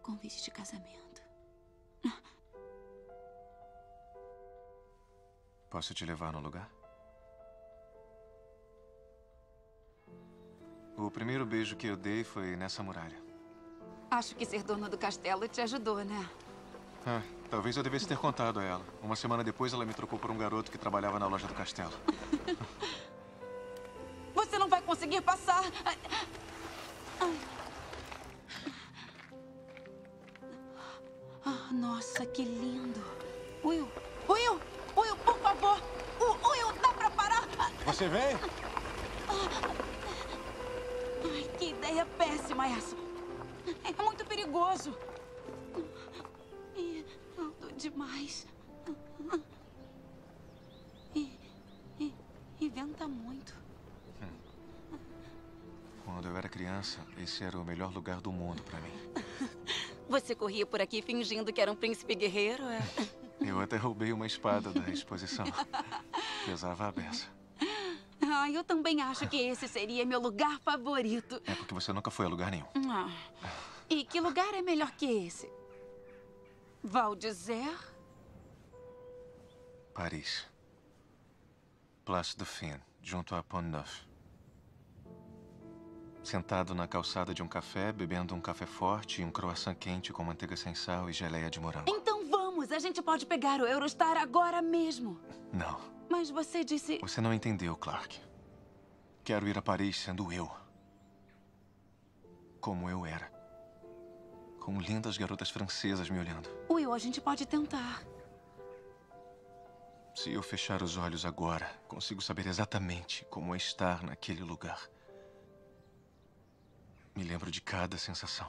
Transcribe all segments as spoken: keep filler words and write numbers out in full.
convite de casamento. Posso te levar no lugar? O primeiro beijo que eu dei foi nessa muralha. Acho que ser dona do castelo te ajudou, né? Ah, talvez eu devesse ter contado a ela. Uma semana depois, ela me trocou por um garoto que trabalhava na loja do castelo. Você não vai conseguir passar! Ah, nossa, que lindo! Will! Will! Will, por favor! O Will, dá pra parar? Você vem? Ai, que ideia péssima essa! É muito perigoso! E alto demais. E, e, e venta muito. Quando eu era criança, esse era o melhor lugar do mundo pra mim. Você corria por aqui fingindo que era um príncipe guerreiro, é? Eu até roubei uma espada da exposição. Pesava a beça. Ah, eu também acho que esse seria meu lugar favorito. É porque você nunca foi a lugar nenhum. Ah, e que lugar é melhor que esse? Val d'Isère? Paris. Place Dauphine, junto a Pont Neuf. Sentado na calçada de um café, bebendo um café forte e um croissant quente com manteiga sem sal e geleia de morango. Então vamos! A gente pode pegar o Eurostar agora mesmo. Não. Mas você disse... Você não entendeu, Clark. Quero ir a Paris sendo eu. Como eu era. Com lindas garotas francesas me olhando. Will, a gente pode tentar. Se eu fechar os olhos agora, consigo saber exatamente como é estar naquele lugar. Me lembro de cada sensação.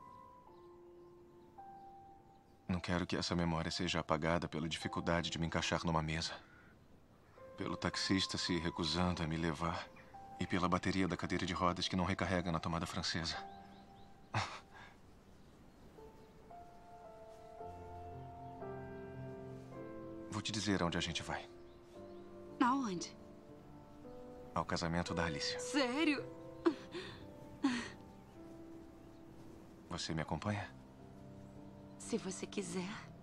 Não quero que essa memória seja apagada pela dificuldade de me encaixar numa mesa. Pelo taxista se recusando a me levar. E pela bateria da cadeira de rodas que não recarrega na tomada francesa. Vou te dizer aonde a gente vai. Aonde? Ao casamento da Alicia. Sério? Você me acompanha? Se você quiser.